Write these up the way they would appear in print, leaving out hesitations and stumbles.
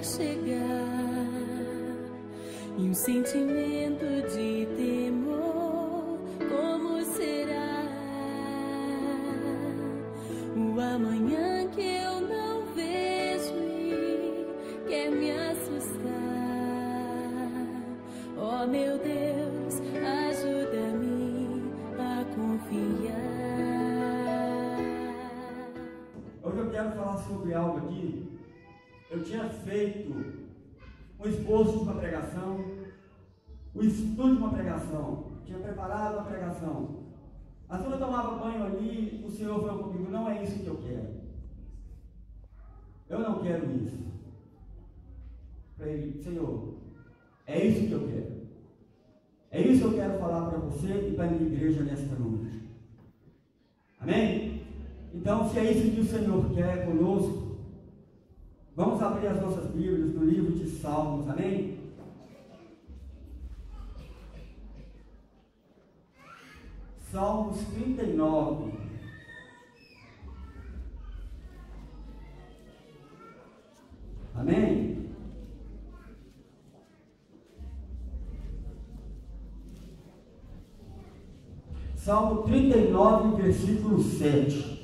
chegar e um sentimento de temor. Como será o amanhã que eu não vejo e quer me assustar? Oh meu Deus, ajuda-me a confiar. Hoje eu quero falar sobre algo aqui. Eu tinha feito um esboço de uma pregação, o estudo de uma pregação, tinha preparado uma pregação. Assim eu tomava banho ali, o Senhor falou comigo: não é isso que eu quero. Eu não quero isso. Falei: Senhor, é isso que eu quero. É isso que eu quero falar para você e para a minha igreja nesta noite. Amém? Então, se é isso que o Senhor quer conosco, vamos abrir as nossas Bíblias no livro de Salmos, amém? Salmos 39. Amém? Salmo 39, versículo 7.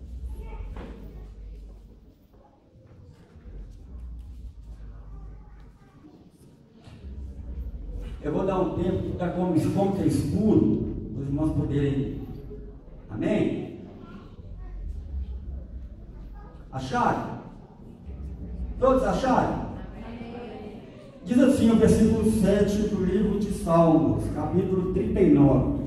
Eu vou dar um tempo que está como que é escuro, os irmãos poderem. Amém? Acharam? Todos acharam? Diz assim o versículo 7 do livro de Salmos, capítulo 39.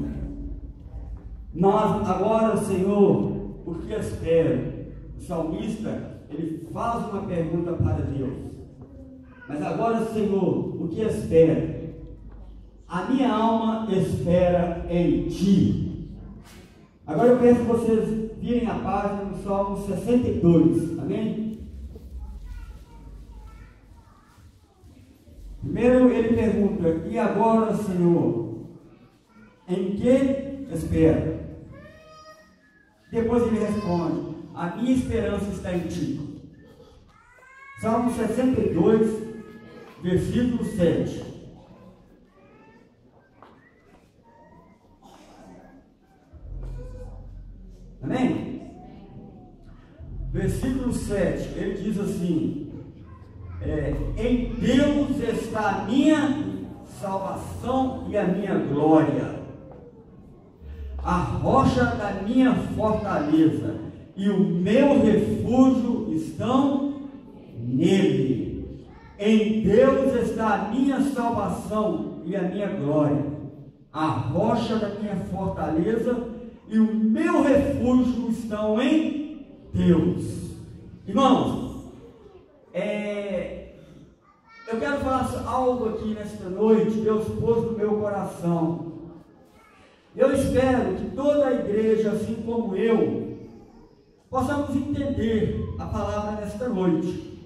Mas agora, Senhor, o que espero? O salmista, ele faz uma pergunta para Deus. Mas agora, Senhor, o que espero? A minha alma espera em Ti. Agora eu peço que vocês virem a página do Salmo 62. Amém? Primeiro ele pergunta: e agora, Senhor, em que espero? Depois ele responde: a minha esperança está em Ti. Salmo 62, versículo 7. Amém? Versículo 7, ele diz assim: em Deus está a minha salvação e a minha glória, a rocha da minha fortaleza e o meu refúgio estão nele. Em Deus está a minha salvação e a minha glória, a rocha da minha fortaleza e o meu refúgio estão em Deus. Irmãos, eu quero falar algo aqui nesta noite. Deus pôs no meu coração. Eu espero que toda a igreja, assim como eu, possamos entender a palavra nesta noite.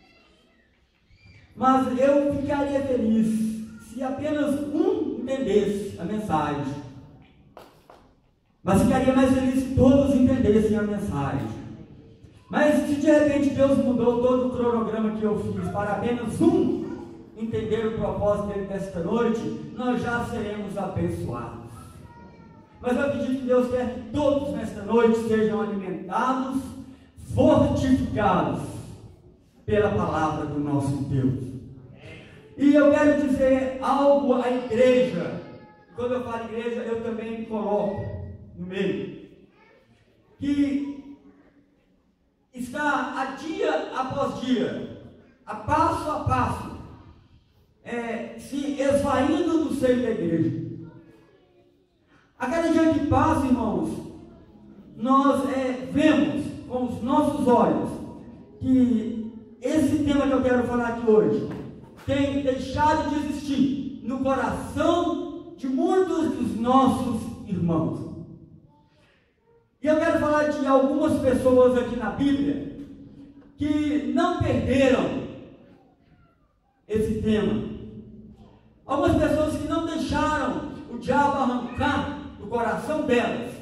Mas eu ficaria feliz se apenas um entendesse a mensagem. Mas ficaria mais feliz se todos entendessem a mensagem. Mas se de repente Deus mudou todo o cronograma que eu fiz para apenas um entender o propósito dele desta noite, nós já seremos abençoados. Mas eu acredito que Deus quer que todos nesta noite sejam alimentados, fortificados pela palavra do nosso Deus. E eu quero dizer algo à igreja. Quando eu falo igreja, eu também me coloco no meio, que está a dia após dia, a passo, se esvaindo do seio da igreja. A cada dia que passa, irmãos, nós vemos com os nossos olhos que esse tema que eu quero falar aqui hoje tem deixado de existir no coração de muitos dos nossos irmãos. E eu quero falar de algumas pessoas aqui na Bíblia que não perderam esse tema. Algumas pessoas que não deixaram o diabo arrancar do coração delas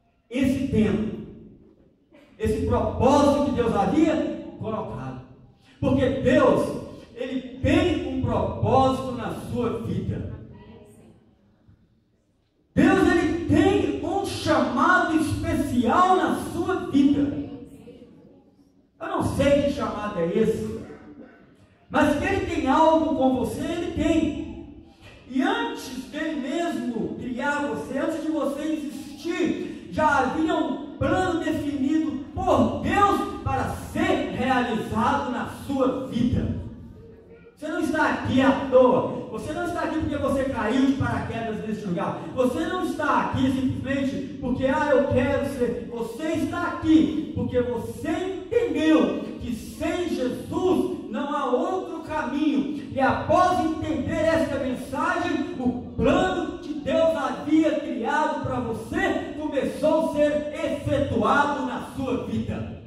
esse tema, esse propósito que Deus havia colocado. Porque Deus, Ele tem um propósito na sua vida. Deus, Ele tem um chamado especial na sua vida. Eu não sei que chamado é esse, mas que Ele tem algo com você, Ele tem. E antes dele mesmo criar você, antes de você existir, já havia um plano definido por Deus para ser realizado na sua vida. Você não está aqui à toa. Você não está aqui porque você caiu de paraquedas nesse lugar. Você não está aqui simplesmente porque eu quero ser. Você está aqui porque você entendeu que sem Jesus não há outro caminho. E após entender esta mensagem, o plano que Deus havia criado para você começou a ser efetuado na sua vida.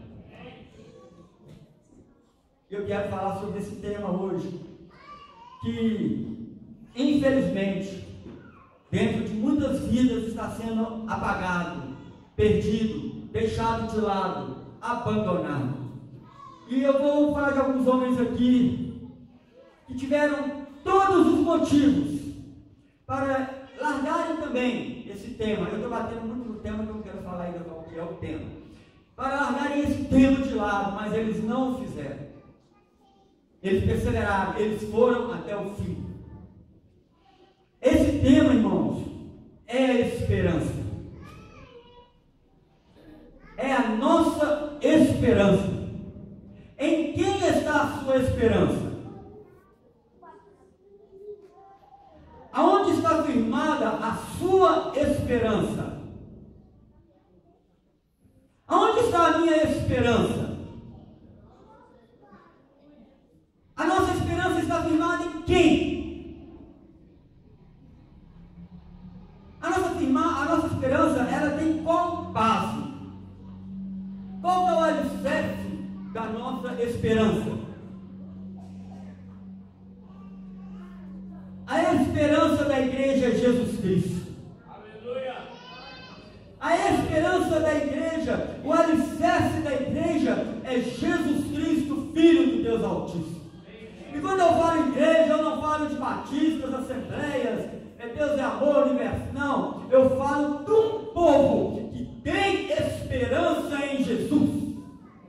Eu quero falar sobre esse tema hoje, que infelizmente dentro de muitas vidas está sendo apagado, perdido, deixado de lado, abandonado. E eu vou falar de alguns homens aqui que tiveram todos os motivos para largarem também esse tema. Eu estou batendo muito no tema que eu não quero falar ainda qual que é o tema. Para largarem esse tema de lado, mas eles não o fizeram. Eles perseveraram, eles foram até o fim. Esse tema, irmãos, é a esperança. É a nossa esperança. Em quem está a sua esperança? Aonde está firmada a sua esperança? Aonde está a minha esperança? A nossa esperança está firmada em quem? A nossa esperança, ela tem qual base? Qual é o alicerce da nossa esperança? A esperança da igreja é Jesus Cristo. Aleluia! A esperança da igreja, o alicerce da igreja é Jesus Cristo, Filho do Deus Altíssimo. E quando eu falo igreja, eu não falo de batistas, assembleias, Deus é amor, universo. Não, eu falo de um povo que tem esperança em Jesus.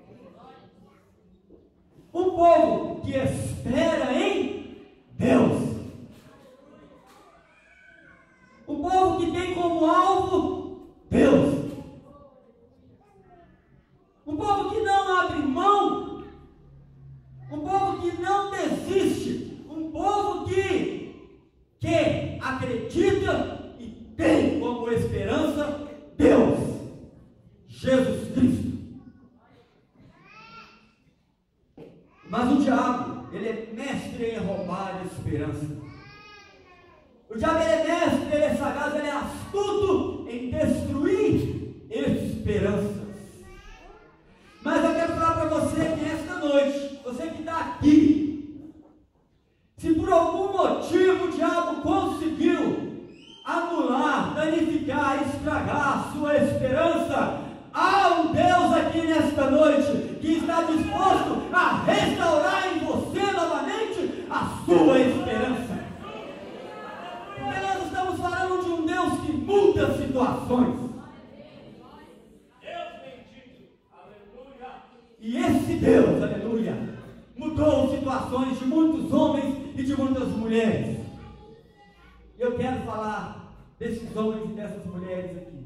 Um povo que espera em Deus. Um povo que tem como alvo Deus. Um povo que não abre mão. Um povo que não desiste, um povo que acredita e tem como esperança Deus, Jesus Cristo. Mas o diabo, ele é mestre em roubar a esperança. O diabo, ele é mestre, ele é sagaz, ele é astuto em destruir esperanças. Mas eu quero falar para você que nesta noite, você que está aqui, se por algum motivo o diabo conseguiu anular, danificar, estragar a sua esperança, há um Deus aqui nesta noite que está disposto a restaurar em você novamente a sua esperança. Porque nós estamos falando de um Deus que muda situações. E esse Deus, aleluia, mudou situações de muitos homens e de muitas mulheres. Eu quero falar desses homens e dessas mulheres aqui.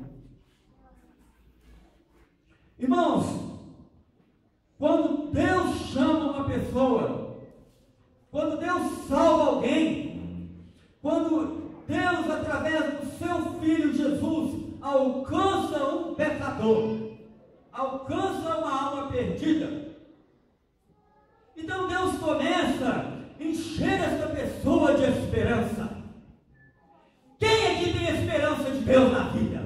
Irmãos, quando Deus chama uma pessoa, quando Deus salva alguém, quando Deus, através do seu Filho Jesus, alcança um pecador, alcança uma alma perdida, então Deus começa a encher essa pessoa de esperança. Quem é que tem esperança de Deus na vida?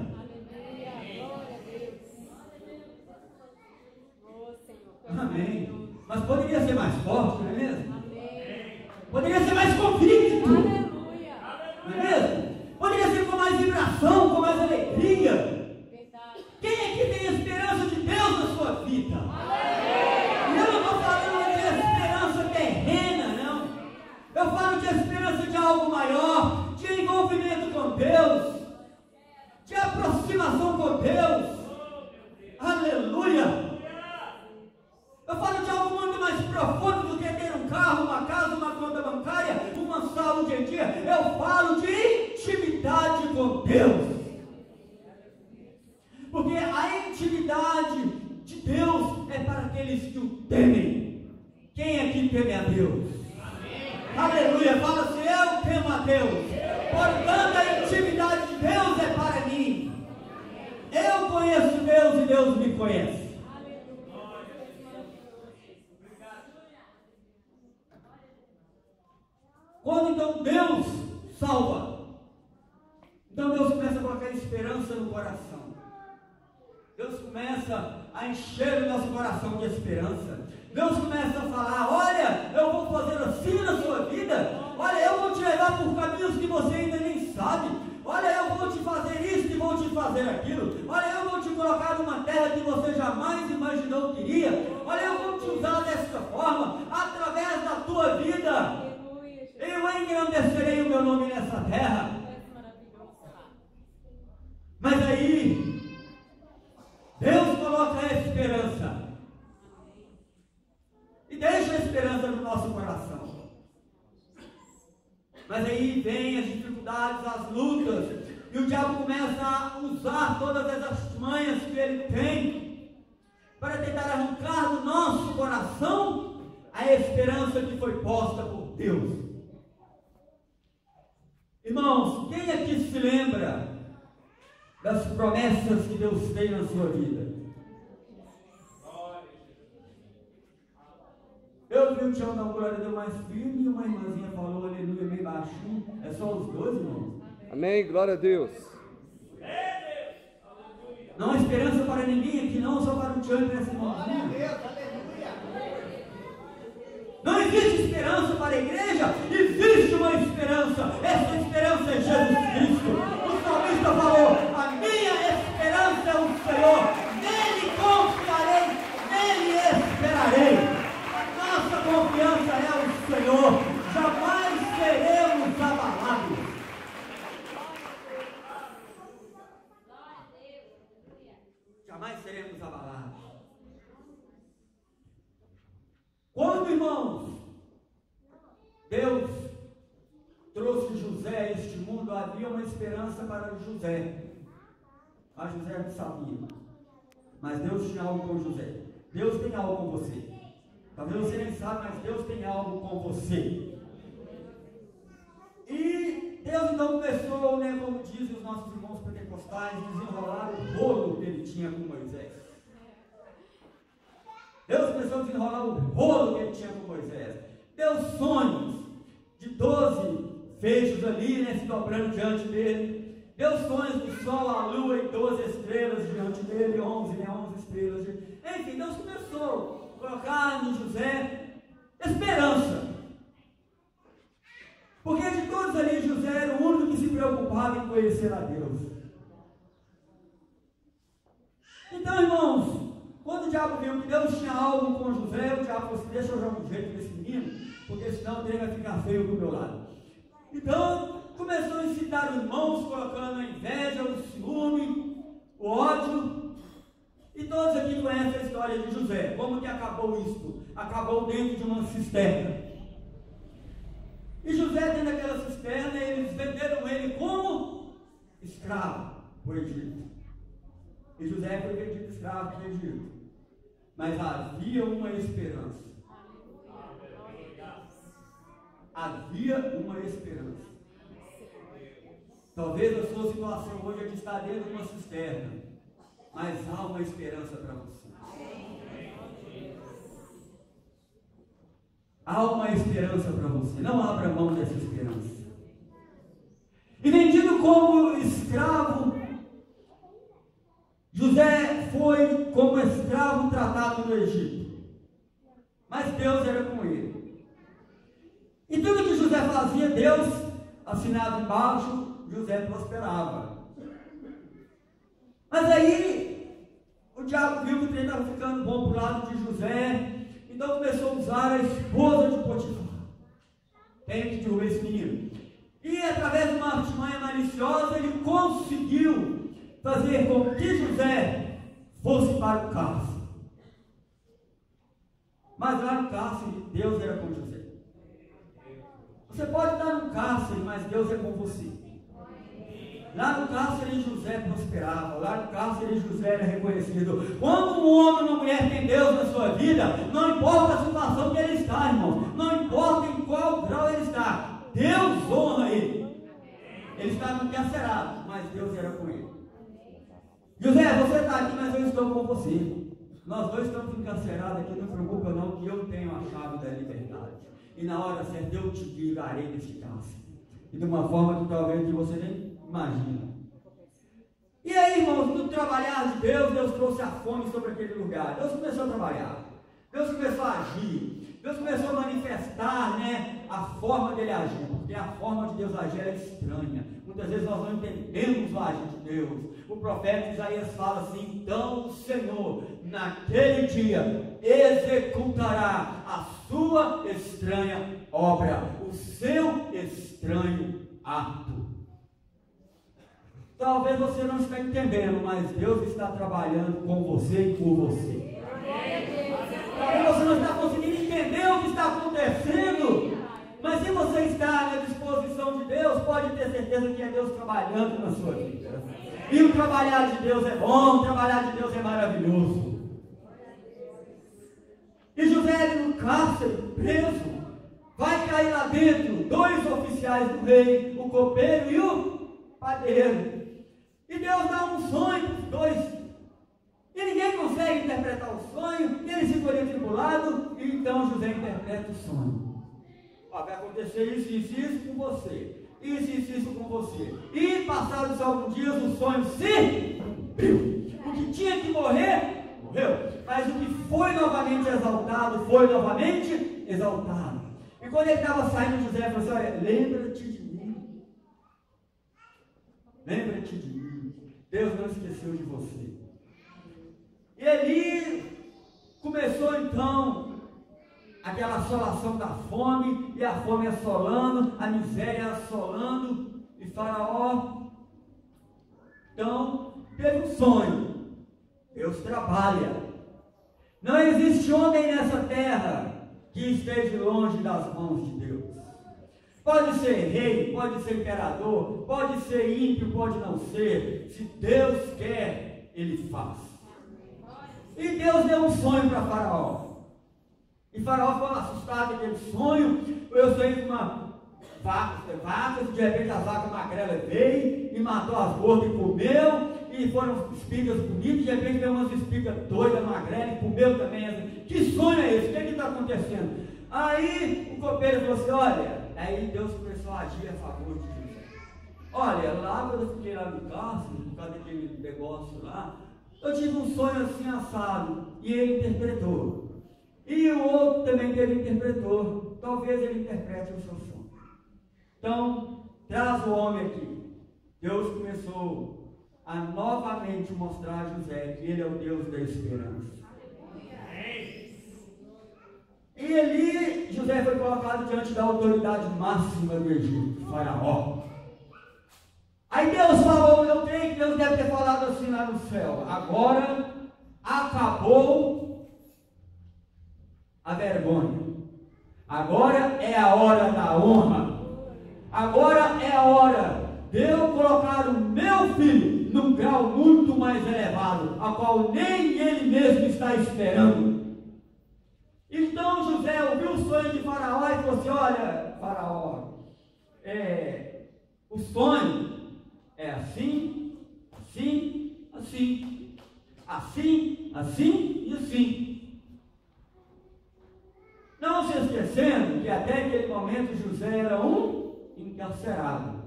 Amém. Mas poderia ser mais forte, não é mesmo? Poderia ser mais convicto, não é mesmo? Poderia ser com mais vibração, com mais alegria. Quem é que tem esperança de Deus na sua vida? E eu não estou falando de esperança profundo do que ter um carro, uma casa, uma conta bancária, uma saúde em dia. Eu falo de intimidade com Deus. Porque a intimidade de Deus é para aqueles que o temem. Quem aqui teme a Deus? Amém. Aleluia, fala assim, eu temo a Deus. Portanto, a intimidade de Deus é para mim. Eu conheço Deus e Deus me conhece. Quando então Deus salva, então Deus começa a colocar esperança no coração. Deus começa a encher o nosso coração de esperança. Deus começa a falar, olha, eu vou fazer assim na sua vida. Olha, eu vou te levar por caminhos que você ainda nem sabe. Olha, eu vou te fazer isso e vou te fazer aquilo. Olha, eu vou te colocar numa terra que você jamais imaginou que iria. Olha, eu vou te usar dessa forma, através da tua vida. Eu engrandecerei o meu nome nessa terra. Mas aí, Deus coloca a esperança. E deixa a esperança no nosso coração. Mas aí vem as dificuldades, as lutas. E o diabo começa a usar todas as artimanhas que ele tem para tentar arrancar do nosso coração a esperança que foi posta por Deus. Irmãos, quem aqui se lembra das promessas que Deus tem na sua vida? Eu vi o tchau da glória deu mais firme e uma irmãzinha falou aleluia meio baixinho. É só os dois, irmãos? Amém, glória a Deus. Não há esperança para ninguém aqui, não, só para o tchau e para essa irmãzinha. Não existe esperança para a igreja, existe uma esperança. Essa esperança é Jesus Cristo. O salmista falou, a minha esperança é o Senhor, nele confiarei, nele esperarei. Nossa confiança é o Senhor, jamais seremos abalados. Jamais seremos abalados. Quando, irmãos, Deus trouxe José a este mundo, havia uma esperança para José. Mas José não sabia. Mas Deus tinha algo com José. Deus tem algo com você. Talvez você nem sabe, mas Deus tem algo com você. E Deus então começou, né, como dizem os nossos irmãos pentecostais, desenrolar o rolo que ele tinha com Moisés. Deus começou a desenrolar o rolo que ele tinha com Moisés. Deu sonhos de 12 feixes ali, né, se dobrando diante dele. Deu sonhos do sol, a lua e 12 estrelas diante dele, 11 estrelas. Enfim, Deus começou a colocar em José esperança. Porque de todos ali, José era o único que se preocupava em conhecer a Deus. Então, irmãos, quando o diabo viu que Deus tinha algo com José, o diabo falou assim, deixa eu jogar um jeito nesse menino, porque senão ele vai ficar feio do meu lado. Então, começou a incitar os irmãos, colocando a inveja, o ciúme, o ódio. E todos aqui conhecem a história de José. Como que acabou isto? Acabou dentro de uma cisterna. E José, dentro daquela cisterna, eles venderam ele como escravo para o Egito. E José foi vendido escravo para o Egito. Mas havia uma esperança. Havia uma esperança. Talvez a sua situação hoje é de estar dentro de uma cisterna, mas há uma esperança para você. Há uma esperança para você. Não abra mão dessa esperança. E vendido como escravo, José foi como escravo tratado no Egito. Mas Deus era com ele. E tudo que José fazia, Deus assinava embaixo, José prosperava. Mas aí, o diabo viu que o trem estava ficando bom para o lado de José, então começou a usar a esposa de Potifar. Tem que derrubar esse menino. E através de uma artimanha maliciosa, ele conseguiu fazer com que José fosse para o cárcere. Mas lá no cárcere, Deus era com José. Você pode estar no cárcere, mas Deus é com você. Lá no cárcere José prosperava, lá no cárcere José era reconhecido. Quando um homem ou uma mulher tem Deus na sua vida, não importa a situação que ele está, irmão, não importa em qual grau ele está, Deus honra ele. Ele estava encarcerado, mas Deus era com ele. José, você está aqui, mas eu estou com você. Nós dois estamos encarcerados aqui, não se preocupa não, que eu tenho a chave da liberdade. E na hora certa eu te livrarei desse cárcere. E de uma forma que talvez você nem imagina. E aí, irmãos, no trabalhar de Deus, Deus trouxe a fome sobre aquele lugar. Deus começou a trabalhar. Deus começou a agir. Deus começou a manifestar, né, a forma dele agir. Porque a forma de Deus agir é estranha. Muitas vezes nós não entendemos o agir de Deus. O profeta Isaías fala assim: então o Senhor, naquele dia, executará a sua estranha obra, o seu estranho ato. Talvez você não esteja entendendo, mas Deus está trabalhando com você e por você. Talvez você não está conseguindo entender o que está acontecendo, mas se você está na disposição de Deus, pode ter certeza que é Deus trabalhando na sua vida. E o trabalhar de Deus é bom, o trabalhar de Deus é maravilhoso. E José no cárcere, preso, vai cair lá dentro 2 oficiais do rei, o copeiro e o padeiro. E Deus dá um sonho para os dois. E ninguém consegue interpretar o sonho, e eles ficam ali tribulados, e então José interpreta o sonho. Ó, vai acontecer isso com você. Isso com você. E passados alguns dias o sonho se cumpriu. O que tinha que morrer, morreu. Mas o que foi novamente exaltado, foi novamente exaltado. E quando ele estava saindo, José falou assim: olha, lembra-te de mim. Lembra-te de mim. Deus não esqueceu de você. E ali começou então aquela assolação da fome, e a fome assolando, a miséria assolando, e Faraó então teve um sonho. Deus trabalha. Não existe homem nessa terra que esteja longe das mãos de Deus. Pode ser rei, pode ser imperador, pode ser ímpio, pode não ser. Se Deus quer, Ele faz. E Deus deu um sonho para Faraó. E Faraó ficou assustado com aquele sonho. Eu sei uma vaca, de repente a vaca magrela veio e matou as gordas e comeu. E foram espigas bonitas, de repente veio umas espigas doidas, magrela, e comeu também. Que sonho é esse? O que está acontecendo? Aí o copeiro falou assim: olha, aí Deus começou a agir a favor de José. Olha, lá quando eu fiquei lá no cárcere, por causa daquele negócio lá, eu tive um sonho assim assado, e ele interpretou. E o outro também que ele interpretou. Talvez ele interprete o seu sonho. Então, traz o homem aqui. Deus começou a novamente mostrar a José que ele é o Deus da esperança. E ali, José foi colocado diante da autoridade máxima do Egito, Faraó. Aí Deus falou, eu creio que Deus deve ter falado assim lá no céu: agora acabou a vergonha. Agora é a hora da honra. Agora é a hora de eu colocar o meu filho num grau muito mais elevado, a qual nem ele mesmo está esperando. Então José ouviu o sonho de Faraó e falou assim: olha, Faraó, o sonho é assim, assim, assim, assim, assim e assim. Não se esquecendo que até aquele momento José era um encarcerado.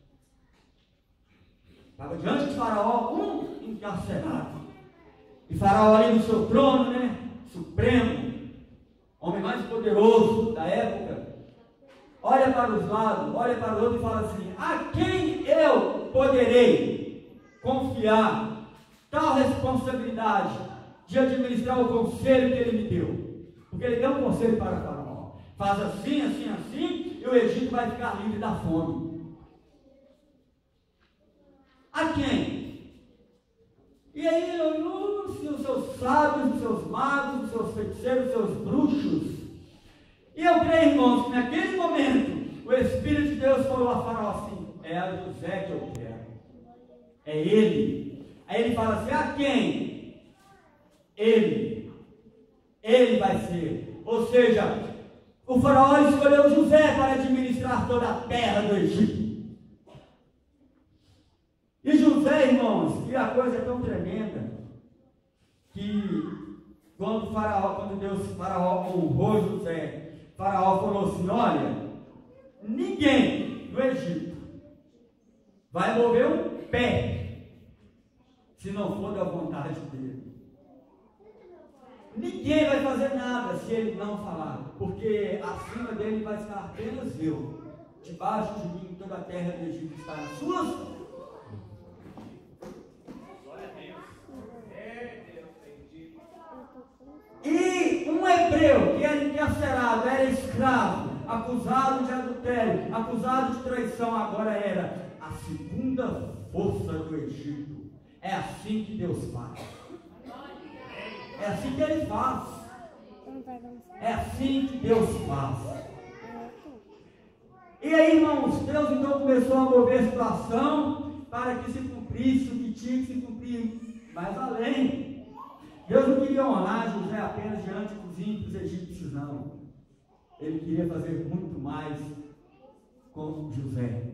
Estava diante de Faraó um encarcerado. E Faraó ali no seu trono, né, supremo, homem mais poderoso da época, olha para os lados, olha para o outro e fala assim: a quem eu poderei confiar tal responsabilidade de administrar o conselho que ele me deu? Porque ele deu um conselho para Faraó: faz assim, assim, assim, e o Egito vai ficar livre da fome. A quem? E aí ele olhou, se o seu seus sábios, dos seus magos, dos seus feiticeiros, dos seus bruxos. E eu creio, irmãos, que naquele momento o Espírito de Deus falou a Faraó assim: é a José que eu quero, é ele. Aí ele fala assim: a quem? Ele vai ser. Ou seja, o Faraó escolheu José para administrar toda a terra do Egito. E José, irmãos, e a coisa é tão tremenda que quando Faraó honrou José, Faraó falou assim: olha, ninguém no Egito vai mover um pé se não for da vontade dele. Ninguém vai fazer nada se ele não falar, porque acima dele vai estar apenas eu. Debaixo de mim toda a terra do Egito está nas suas mãos. E um hebreu que era encarcerado, era escravo, acusado de adultério, acusado de traição, agora era a segunda força do Egito. É assim que Deus faz. É assim que Ele faz. É assim que Deus faz. E aí, irmãos, Deus então começou a mover a situação para que se cumprisse o que tinha que se cumprir. Mas além, Deus não queria honrar José apenas diante dos ímpios egípcios, não. Ele queria fazer muito mais com José.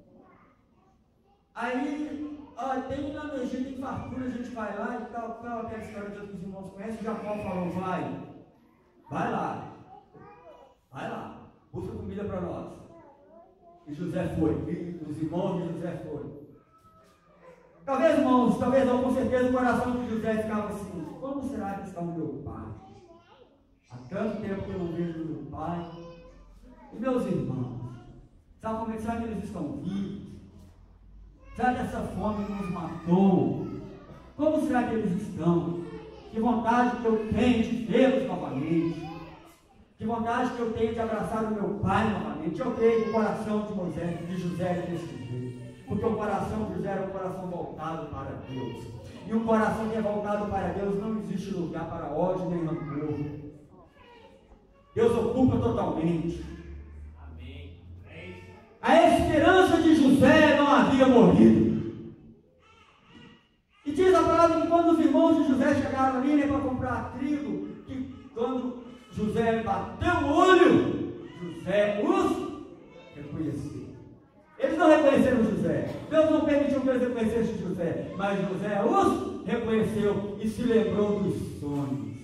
Aí, tem lá no Egito, em fartura, a gente vai lá e tal, aquela história que os irmãos conhecem. Jacó falou: vai lá, busca comida para nós. E José foi, e os irmãos de José foram. Talvez, irmãos, talvez não, com certeza o coração de José ficava assim: como será que está o meu pai? Há tanto tempo que eu não vejo o meu pai. E meus irmãos, sabe como é que será que eles estão vivos? Será que essa fome nos matou? Como será que eles estão? Que vontade que eu tenho de vê-los novamente. Que vontade que eu tenho de abraçar o meu pai novamente. Eu creio que o coração de José era desse jeito. Porque o coração de José era um coração voltado para Deus. E um coração que é voltado para Deus, não existe lugar para ódio nem rancor. Deus ocupa totalmente. Amém. A esperança de José não havia morrido. E diz a palavra que quando os irmãos de José chegaram ali para comprar trigo, que quando José bateu o olho, José os reconheceu. Eles não reconheceram José. Deus não permitiu que eles reconhecessem José, mas José os reconheceu e se lembrou dos sonhos.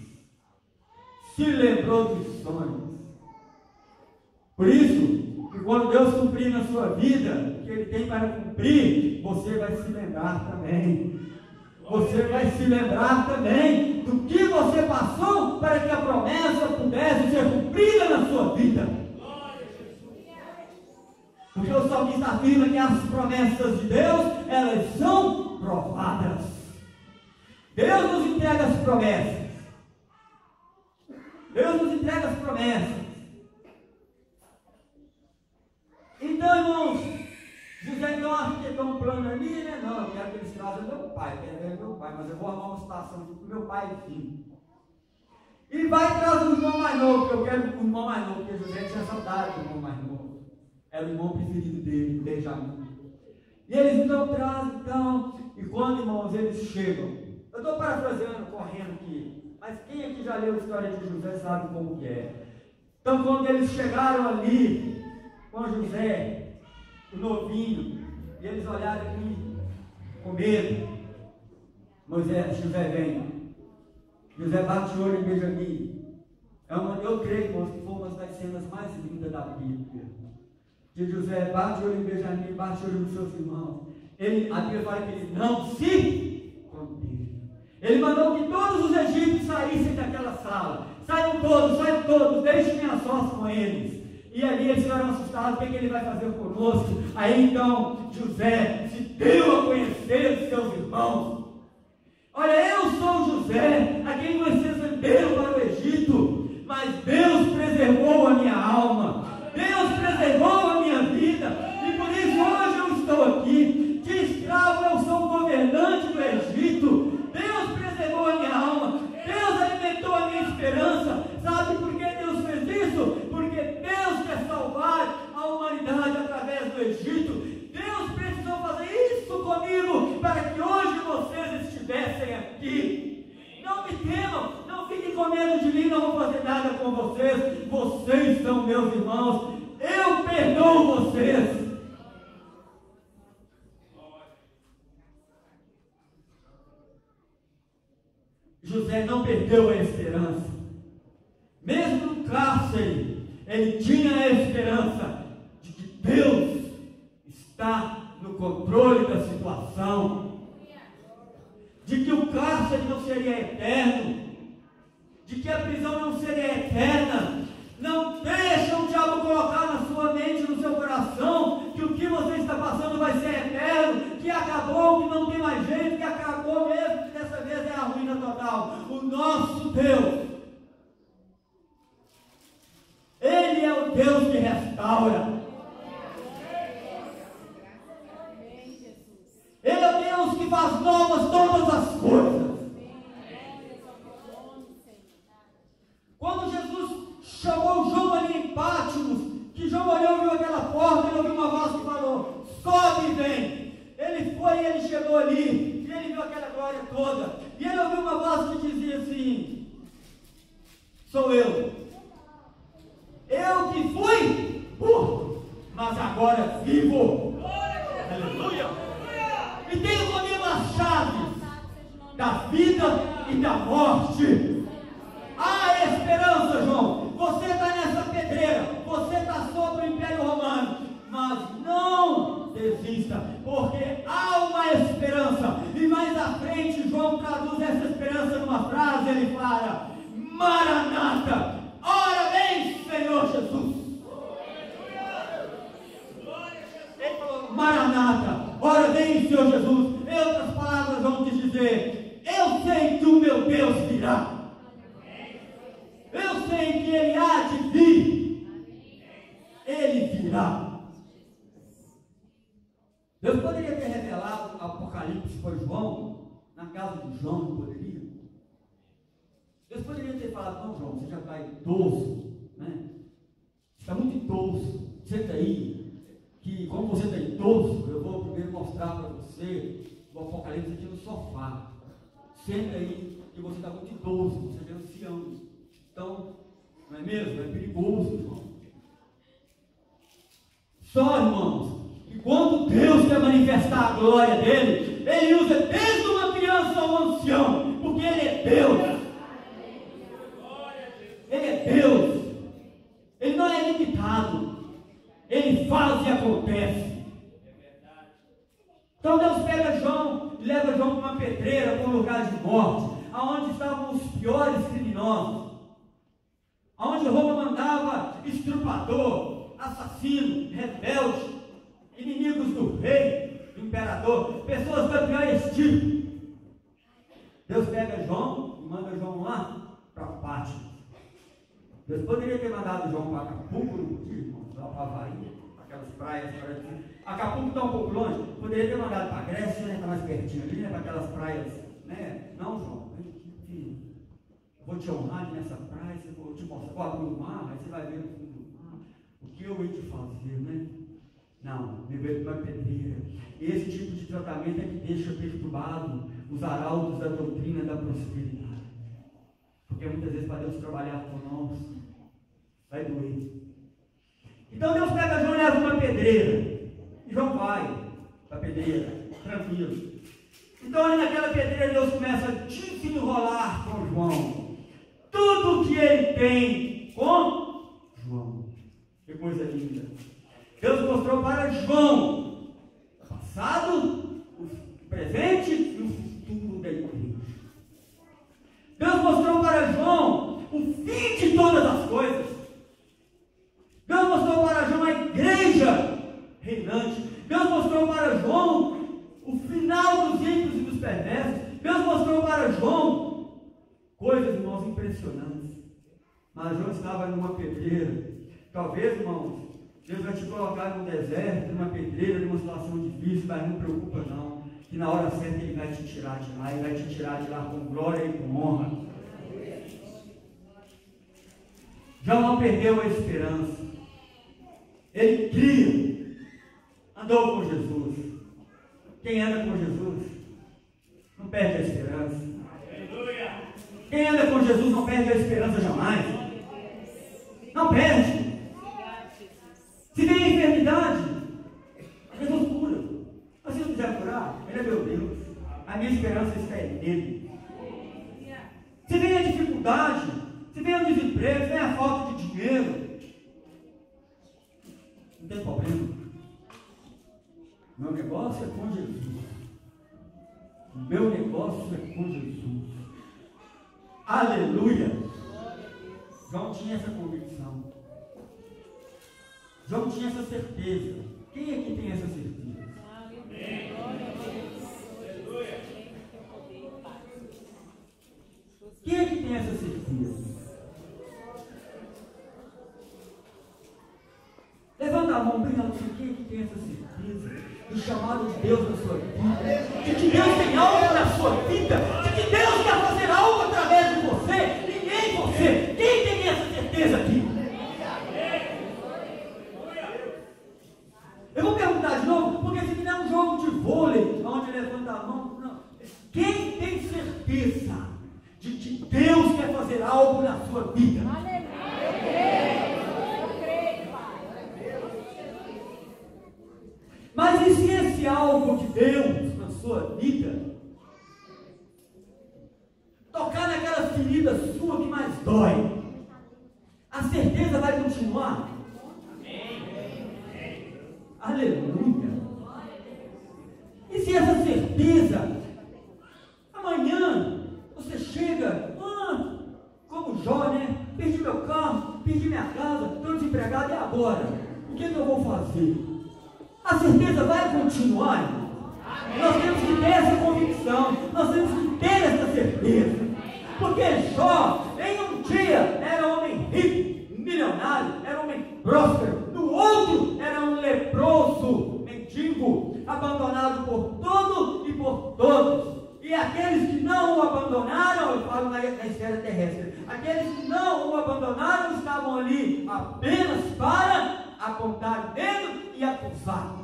Por isso, que quando Deus cumprir na sua vida o que Ele tem para cumprir, você vai se lembrar também. Você vai se lembrar também do que você passou para que a promessa pudesse ser cumprida na sua vida. Porque o salmista afirma que as promessas de Deus, elas são provadas. Deus nos entrega as promessas. Então, irmãos, José então arquitetou um plano ali, né? Não, eu quero que eles trazem meu pai, mas eu vou arrumar uma situação aqui para o meu pai vir. E vai trazer o irmão mais novo, porque eu quero o irmão mais novo, porque José tinha saudade do irmão mais novo. Era o irmão preferido dele, Benjamim. E eles então trazem, e quando, irmãos, eles chegam, eu estou parafraseando, correndo aqui, mas quem aqui já leu a história de José sabe como que é. Então, quando eles chegaram ali com José, o novinho, e eles olharam aqui com medo, José vem. José bate o olho em Benjamim. Eu creio, irmãos, que foi uma das cenas mais lindas da Bíblia. Que José bate o olho em Benjamim, bate o olho nos seus irmãos. A Bíblia fala que ele não se conteve. Ele mandou que todos os egípcios saíssem daquela sala. Saiam todos, deixem a sós com eles. E ali eles ficaram assustados: o que ele vai fazer conosco? Aí então José se deu a conhecer os seus irmãos. Olha, eu sou José, a quem vocês venderam para o Egito, mas Deus preservou a minha alma. Deus preservou a minha vida, e por isso hoje eu estou aqui. De escravo eu sou governante do Egito. Deus preservou a minha alma. vocês são meus irmãos, eu perdoo vocês. José não perdeu a esperança. Mesmo no cárcere, ele tinha a esperança de que Deus está no controle da situação, de que o cárcere não seria eterno, de que a prisão não seria eterna. Não deixa o diabo colocar na sua mente, no seu coração, que o que você está passando vai ser eterno, que acabou, que não tem mais jeito, que acabou mesmo, que dessa vez é a ruína total. O nosso Deus, Ele é o Deus que restaura. Ele é o Deus que faz novas todas as coisas. Quando Jesus chamou João ali em Pátimos, que João olhou, viu aquela porta, ele ouviu uma voz que falou: sobe e vem. Ele foi e ele chegou ali, e ele viu aquela glória toda, e ele ouviu uma voz que dizia assim: sou eu que fui, mas agora vivo. Aleluia! E tenho comigo as chaves da vida e da morte. Há esperança, João. Você está nessa pedreira, você está sobre o Império Romano, mas não desista, porque há uma esperança. E mais à frente, João traduz essa esperança numa frase. Ele fala: Maranata, ora vem, Senhor Jesus. Ele falou: Maranata, ora vem, Senhor Jesus. Em outras palavras, vamos dizer: eu sei que o meu Deus virá. Eu sei que Ele há de vir. Ele virá. Deus poderia ter revelado o Apocalipse para João, na casa de João, não poderia? Deus poderia ter falado: não, João, você já está idoso, né? Você está muito idoso. Senta aí, que como você está idoso, eu vou primeiro mostrar para você o Apocalipse aqui no sofá. Senta aí, que você está muito idoso, você é ancião. Então, não é mesmo? É perigoso, irmão. Só, irmãos, que quando Deus quer manifestar a glória dele, Ele usa desde uma criança ao ancião, porque Ele é Deus. Ele é Deus. Ele não é limitado. Ele faz e acontece. Então Deus pega João e leva João para uma pedreira, para um lugar de morte, aonde estavam os piores criminosos, aonde Roma mandava estrupador, assassino, rebelde, inimigos do rei, do imperador, pessoas do pior tipo. Deus pega João e manda João lá para Pátimos. Deus poderia ter mandado João para Acapulco, lá para Havaí, aquelas praias. Acapulco está um pouco longe, poderia ter mandado para a Grécia, né? Está mais pertinho ali, né? Para aquelas praias, né? Não, João, vou te honrar nessa praia, vou te mostrar, vou abrir o mar, aí você vai ver no fundo do mar o que eu hei de fazer, né? Não, me veio para uma pedreira. Esse tipo de tratamento é que deixa perturbado os arautos da doutrina da prosperidade. Porque muitas vezes para Deus trabalhar com nós, vai doer. Então Deus pega João e leva uma pedreira. E João vai para a pedreira, tranquilo. Então ali naquela pedreira Deus começa a desenrolar com João tudo que ele tem com João. Que coisa linda. Deus mostrou para João o passado, o presente e o futuro da igreja. Deus mostrou para João o fim de todas as coisas. Deus mostrou para João a igreja reinante. Deus mostrou para João o final dos ímpios e dos perversos. Deus mostrou para João coisas, irmãos, impressionantes. Mas João estava numa pedreira. Talvez, irmãos, Deus vai te colocar num deserto, numa pedreira, numa situação difícil, mas não preocupa não, que na hora certa Ele vai te tirar de lá, Ele vai te tirar de lá com glória e com honra. João não perdeu a esperança. Ele cria, andou com Jesus. Quem anda com Jesus não perde a esperança. Quem anda com Jesus não perde a esperança jamais. Não perde. Se tem a enfermidade, Jesus cura. Mas se não quiser curar, Ele é meu Deus. A minha esperança está nele. Se vem a dificuldade, se vem o desemprego, se vem a falta de dinheiro, não tem problema. Meu negócio é com Jesus. O meu negócio é com Jesus. Aleluia! João tinha essa convicção. João tinha essa certeza. Quem aqui tem essa certeza? Quem é que tem essa certeza? Levanta a mão bem alto. Quem é que tem essa certeza do chamado de Deus na sua vida? De que Deus tem algo na sua vida? De que Deus quer fazer algo através de você? Ninguém você. Quem tem essa certeza aqui? Eu vou perguntar de novo, porque esse aqui não é um jogo de vôlei, onde levanta a mão. Não. Quem tem certeza de que Deus quer fazer algo na sua vida? Mas e se esse algo de Deus na sua vida tocar naquela ferida sua que mais dói, a certeza vai continuar? Aleluia! E se essa certeza amanhã você chega, como Jó, né? Perdi meu carro, perdi minha casa, estou desempregado, e agora? O que eu vou fazer? A certeza vai continuar, irmão. Nós temos que ter essa convicção, nós temos que ter essa certeza. Porque Jó, em um dia, era um homem rico, milionário, era um homem próspero. No outro, era um leproso, mendigo, abandonado por tudo e por todos. E aqueles que não o abandonaram, eu falo na esfera terrestre, aqueles que não o abandonaram estavam ali apenas para apontar o dedo e acusar.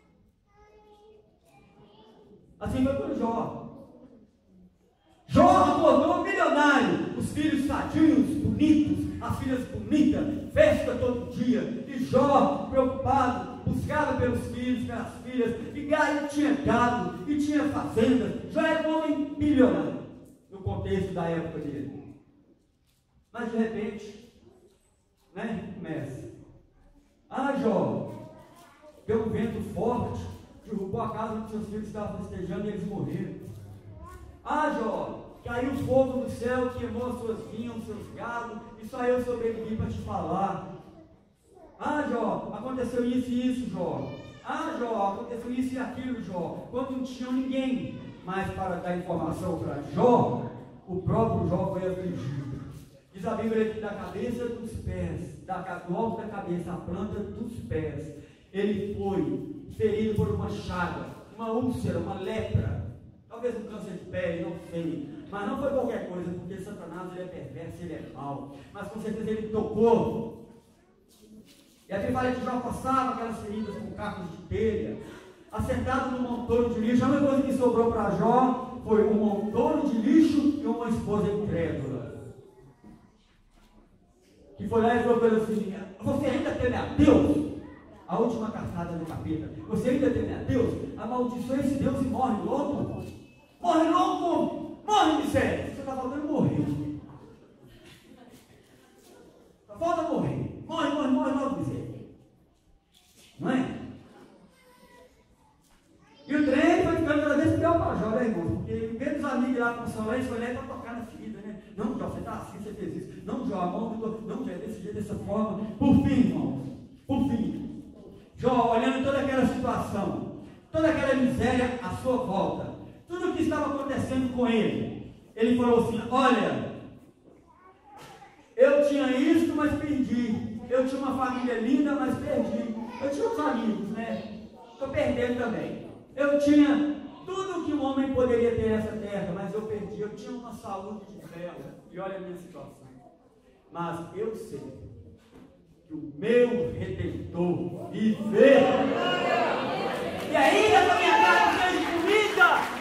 Assim foi com Jó. Jó acordou milionário, os filhos sadios, bonitos, as filhas bonitas, festa todo dia. E Jó, preocupado, buscava pelos filhos, pelas filhas, e tinha gado, e tinha fazendas. Jó era um homem milionário, no contexto da época dele. Mas de repente, começa. Jó, deu um vento forte, derrubou a casa onde seus filhos estavam festejando e eles morreram. Jó, caiu fogo do céu, queimou as suas vinhas, os seus gados, e só eu sobrevivi para te falar. Jó, aconteceu isso e isso, Jó. Jó, aconteceu isso e aquilo, Jó. Quando não tinha ninguém mais para dar informação para Jó, o próprio Jó foi afligido. Diz a Bíblia que da cabeça dos pés, do alto da cabeça, a planta dos pés, ele foi ferido por uma chaga, uma úlcera, uma lepra, talvez um câncer de pele, não sei, mas não foi qualquer coisa, porque Satanás ele é perverso, ele é mau, mas com certeza ele tocou. E aqui fala que Jó passava aquelas feridas com cacos de telha, assentado num montouro de lixo. A única coisa que sobrou para Jó foi um montouro de lixo e uma esposa incrédula, que foi lá e falou para ele assim: você ainda teme a Deus? A última cartada do capeta. Você ainda teme a Deus? Amaldiçoa esse Deus e morre logo. Morre logo! Morre, miséria! Você está faltando morrer. Falta morrer. Morre logo, miséria. Não é? E o trem foi ficando cada vez pior para Jó, né, irmão? Porque em vez dos amigos lá consolar, eles foram lá para tocar na ferida, né? Não, Jó, você está assim, você fez isso. Não, Jó, a mão do... Não, Jó, é desse jeito, dessa forma. Por fim, irmãos, por fim, Jó, olhando toda aquela situação, toda aquela miséria à sua volta, tudo o que estava acontecendo com ele, ele falou assim: olha, eu tinha isso, mas perdi. Eu tinha uma família linda, mas perdi. Eu tinha uns amigos, né? Estou perdendo também. Eu tinha tudo o que um homem poderia ter nessa terra, mas eu perdi. Eu tinha uma saúde de ferro. E olha a minha situação. Mas eu sei que o meu Redentor vive. E ainda com a minha carne cheia de comida.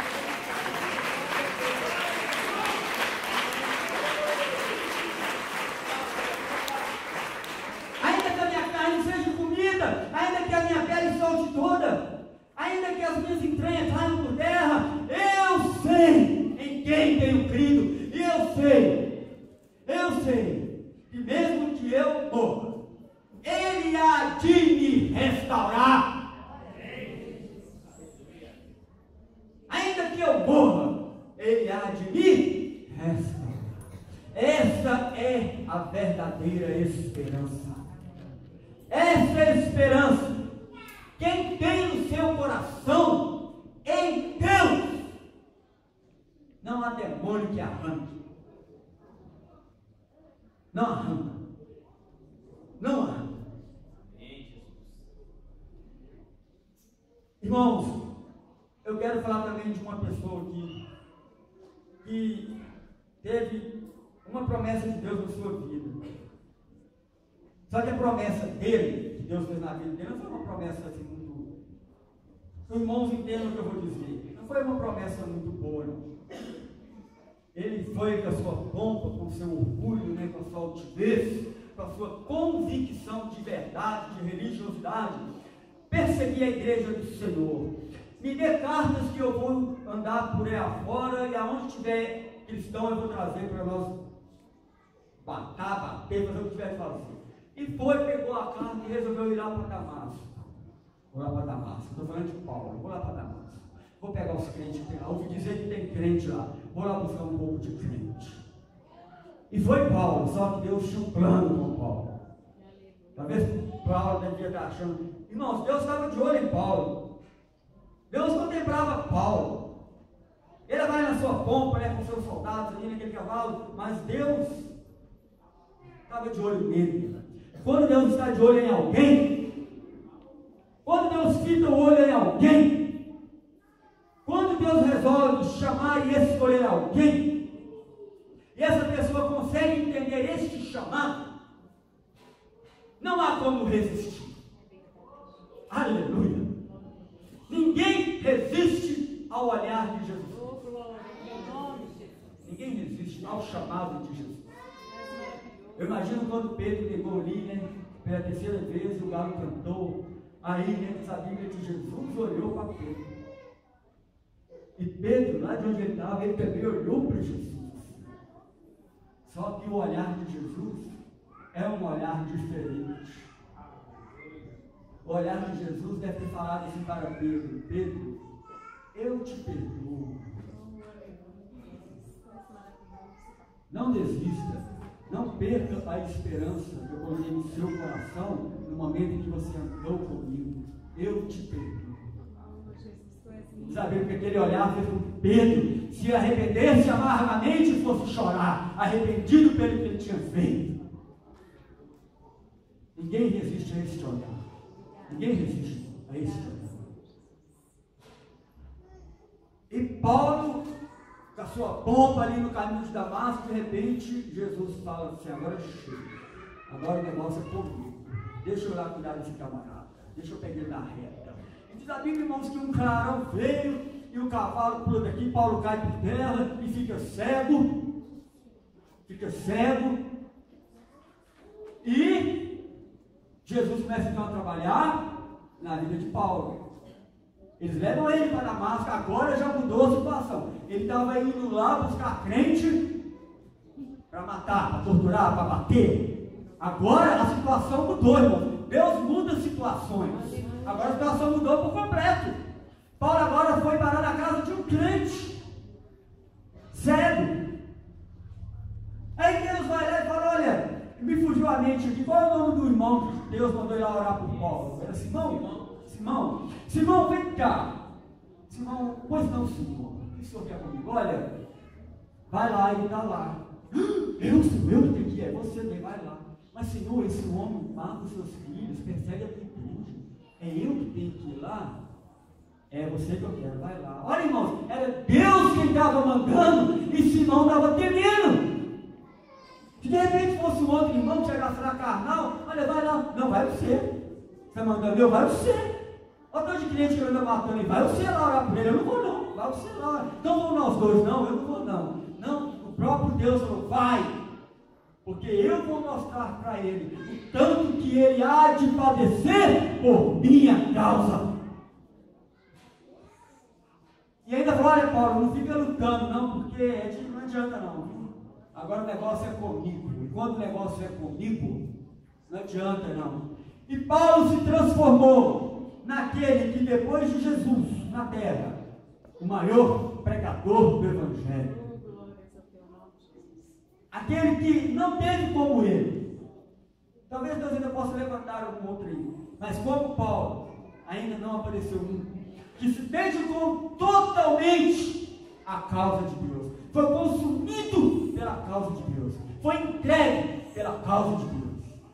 Ele há de me restaurar. Ainda que eu morra, Ele há de me restaurar. Essa é a verdadeira esperança. Essa é a esperança. Quem tem o seu coração em Deus, não há demônio que arranque. Não arranca. Não arranca. Irmãos, eu quero falar também de uma pessoa aqui que teve uma promessa de Deus na sua vida. Só que a promessa dele, que Deus fez na vida dele, não foi uma promessa assim muito... Os irmãos entendem o que eu vou dizer. Não foi uma promessa muito boa, não. Ele foi com a sua pompa, com o seu orgulho, né, com a sua altivez, com a sua convicção de verdade, de religiosidade, perseguir a igreja do Senhor. Me dê cartas que eu vou andar por aí afora, e aonde tiver cristão eu vou trazer para nós bater, fazer o que tiver que fazer. E foi, pegou a carta e resolveu ir lá para Damasco. Vou lá para Damasco, estou falando de Paulo, vou lá para Damasco. Vou pegar os crentes que tem lá, ouvi dizer que tem crente lá, vou lá buscar um pouco de crente. E foi Paulo, só que Deus tinha um plano com Paulo. Talvez Paulo devia estar achando, irmãos, Deus estava de olho em Paulo. Deus contemplava Paulo. Ele vai na sua pompa, né, com seus soldados ali naquele cavalo, mas Deus estava de olho nele. Quando Deus está de olho em alguém, quando Deus fita o olho em alguém, quando Deus resolve chamar e escolher alguém, e essa pessoa consegue entender este chamado, não há como resistir. Aleluia! Ninguém resiste ao olhar de Jesus. Ninguém resiste ao chamado de Jesus. Eu imagino quando Pedro ligou ali, né, pela terceira vez, o galo cantou. Aí, né, a Bíblia de Jesus olhou para Pedro. E Pedro, lá de onde ele estava, ele também olhou para Jesus. Só que o olhar de Jesus é um olhar diferente. O olhar de Jesus deve ter falado assim para Pedro: Pedro, eu te perdoo. Não desista. Não perca a esperança que eu coloquei no seu coração no momento em que você andou comigo. Eu te perdoo. Sabe, porque aquele olhar fez com que Pedro se arrependesse amargamente e fosse chorar, arrependido pelo que ele tinha feito. Ninguém resiste a esse olhar. Ninguém resiste a esse olhar. E Paulo, com a sua pompa ali no caminho de Damasco, de repente, Jesus fala assim: agora chega, agora o negócio é comigo, deixa eu lá cuidar desse camarada, deixa eu pegar ele na reta. E diz a Bíblia, irmãos, que um clarão veio, e o cavalo pula daqui, Paulo cai por terra, e fica cego, e Jesus começa então a trabalhar na vida de Paulo. Eles levam ele para Damasco, agora já mudou a situação. Ele estava indo lá buscar crente para matar, para torturar, para bater. Agora a situação mudou, irmão. Deus muda situações. Agora a situação mudou por completo. Paulo agora foi parar na casa de um crente cego. Aí Deus vai lá e fala: olha, me fugiu a mente aqui, qual é o nome do irmão que Deus mandou ir lá orar por Paulo? Era Simão, vem cá. Simão, pois não, Senhor. O que o Senhor quer comigo? Olha, vai lá, ele está lá. Eu que tenho que ir, é você, vai lá. Mas, Senhor, esse homem mata os seus filhos, persegue a tua igreja. É eu que tenho que ir lá? É você que eu quero, vai lá. Olha, irmãos, era Deus quem estava mandando e Simão estava temendo. Se de repente fosse um outro irmão que chegasse lá carnal, olha, vai lá. Não, vai você. Você está mandando eu? Vai você. Olha o de cliente que eu ando matando, vai você lá orar por ele. Eu não vou não, vai você lá. Então vamos nós dois, não, eu não vou não. Não, o próprio Deus falou: vai, porque eu vou mostrar para ele o tanto que ele há de padecer por minha causa. E ainda falou: olha, Paulo, não fica lutando não, porque não adianta não. Agora o negócio é comigo. E quando o negócio é comigo, não adianta não. E Paulo se transformou naquele que depois de Jesus na terra, o maior pregador do Evangelho. Aquele que não teve como ele. Talvez Deus ainda possa levantar algum outro aí. Mas como Paulo, ainda não apareceu um que se dedicou totalmente à causa de Deus. Foi consumido pela causa de Deus. Foi entregue pela causa de Deus.